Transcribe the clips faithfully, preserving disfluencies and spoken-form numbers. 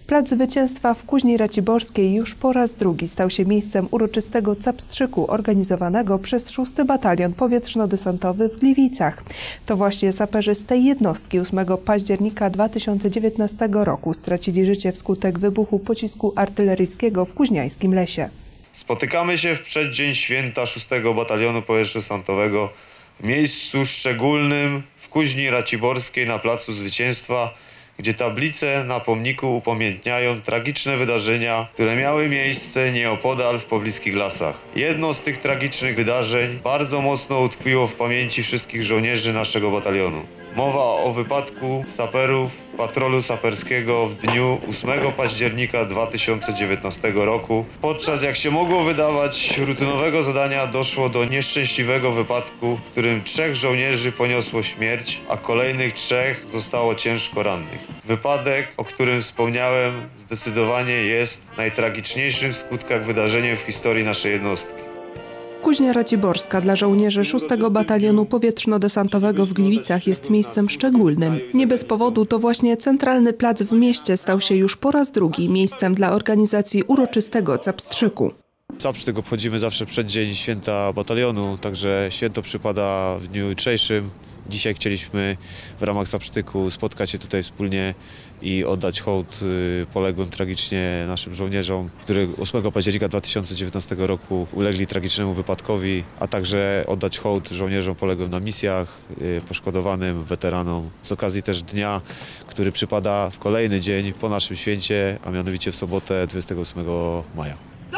Plac Zwycięstwa w Kuźni Raciborskiej już po raz drugi stał się miejscem uroczystego capstrzyku organizowanego przez szósty Batalion Powietrzno-Desantowy w Gliwicach. To właśnie saperzy z tej jednostki ósmego października dwa tysiące dziewiętnastego roku stracili życie wskutek wybuchu pocisku artyleryjskiego w kuźniańskim lesie. Spotykamy się w przeddzień święta szóstego Batalionu Powietrzno-Desantowego w miejscu szczególnym w Kuźni Raciborskiej na Placu Zwycięstwa, gdzie tablice na pomniku upamiętniają tragiczne wydarzenia, które miały miejsce nieopodal w pobliskich lasach. Jedno z tych tragicznych wydarzeń bardzo mocno utkwiło w pamięci wszystkich żołnierzy naszego batalionu. Mowa o wypadku saperów patrolu saperskiego w dniu ósmego października dwa tysiące dziewiętnastego roku. Podczas, jak się mogło wydawać, rutynowego zadania doszło do nieszczęśliwego wypadku, w którym trzech żołnierzy poniosło śmierć, a kolejnych trzech zostało ciężko rannych. Wypadek, o którym wspomniałem, zdecydowanie jest najtragiczniejszym w skutkach wydarzeniem w historii naszej jednostki. Kuźnia Raciborska dla żołnierzy szóstego Batalionu Powietrzno-Desantowego w Gliwicach jest miejscem szczególnym. Nie bez powodu to właśnie centralny plac w mieście stał się już po raz drugi miejscem dla organizacji uroczystego capstrzyku. Capstrzyk obchodzimy zawsze przed dzień święta batalionu, także święto przypada w dniu jutrzejszym. Dzisiaj chcieliśmy w ramach capstrzyku spotkać się tutaj wspólnie i oddać hołd poległym tragicznie naszym żołnierzom, którzy ósmego października dwa tysiące dziewiętnastego roku ulegli tragicznemu wypadkowi, a także oddać hołd żołnierzom poległym na misjach, poszkodowanym, weteranom. Z okazji też dnia, który przypada w kolejny dzień po naszym święcie, a mianowicie w sobotę dwudziestego ósmego maja.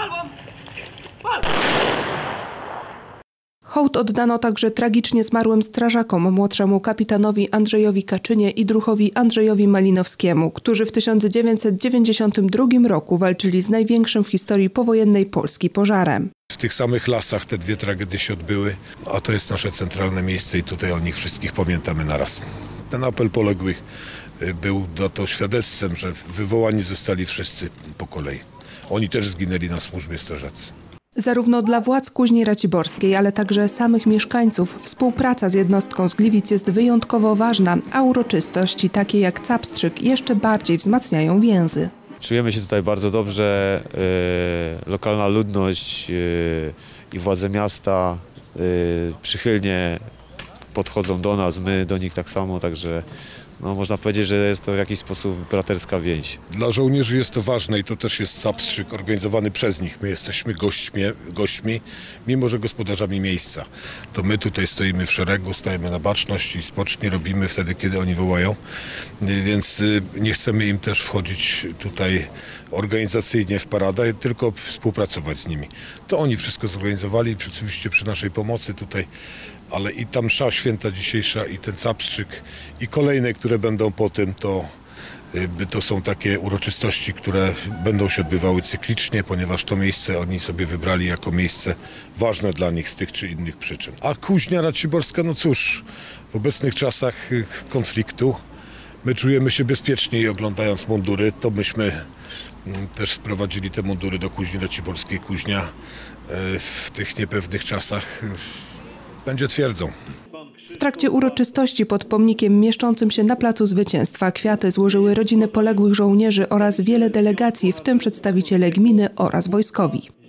Hołd oddano także tragicznie zmarłym strażakom, młodszemu kapitanowi Andrzejowi Kaczynie i druhowi Andrzejowi Malinowskiemu, którzy w tysiąc dziewięćset dziewięćdziesiątym drugim roku walczyli z największym w historii powojennej Polski pożarem. W tych samych lasach te dwie tragedie się odbyły, a to jest nasze centralne miejsce i tutaj o nich wszystkich pamiętamy naraz. Ten apel poległych był do to świadectwem, że wywołani zostali wszyscy po kolei. Oni też zginęli na służbie strażacy. Zarówno dla władz Kuźni Raciborskiej, ale także samych mieszkańców współpraca z jednostką z Gliwic jest wyjątkowo ważna, a uroczystości takie jak capstrzyk jeszcze bardziej wzmacniają więzy. Czujemy się tutaj bardzo dobrze, yy, lokalna ludność yy, i władze miasta yy, przychylnie podchodzą do nas, my do nich tak samo, także no, można powiedzieć, że jest to w jakiś sposób braterska więź. Dla żołnierzy jest to ważne i to też jest capstrzyk organizowany przez nich. My jesteśmy gośćmi, gośćmi, mimo że gospodarzami miejsca. To my tutaj stoimy w szeregu, stajemy na baczność i spoczni robimy wtedy, kiedy oni wołają. Więc nie chcemy im też wchodzić tutaj organizacyjnie w paradę, tylko współpracować z nimi. To oni wszystko zorganizowali, oczywiście przy naszej pomocy tutaj, ale i ta msza święta dzisiejsza, i ten capstrzyk, i kolejne, które będą po tym, to, to są takie uroczystości, które będą się odbywały cyklicznie, ponieważ to miejsce oni sobie wybrali jako miejsce ważne dla nich z tych czy innych przyczyn. A Kuźnia Raciborska, no cóż, w obecnych czasach konfliktu my czujemy się bezpieczniej oglądając mundury, to myśmy też sprowadzili te mundury do Kuźni Raciborskiej. Kuźnia w tych niepewnych czasach będzie twierdzą. W trakcie uroczystości pod pomnikiem mieszczącym się na Placu Zwycięstwa kwiaty złożyły rodziny poległych żołnierzy oraz wiele delegacji, w tym przedstawiciele gminy oraz wojskowi.